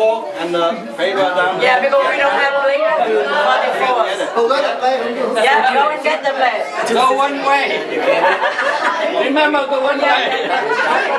walk and pay down. Yeah, because we don't have money for us. Yeah, go and get them there. Go one way. Remember, go one way.